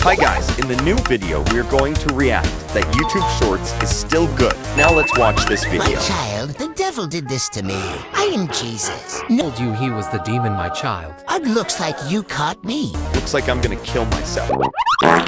Hi guys, in the new video we're going to react that YouTube Shorts is still good. Now let's watch this video. My child, the devil did this to me. I am Jesus. Told you he was the demon, my child. It looks like you caught me. Looks like I'm gonna kill myself.